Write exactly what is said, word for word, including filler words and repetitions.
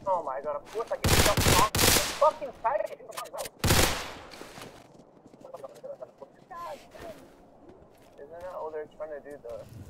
Oh my god, of course I can jump off the fucking side of it. Isn't that all they're trying to do though?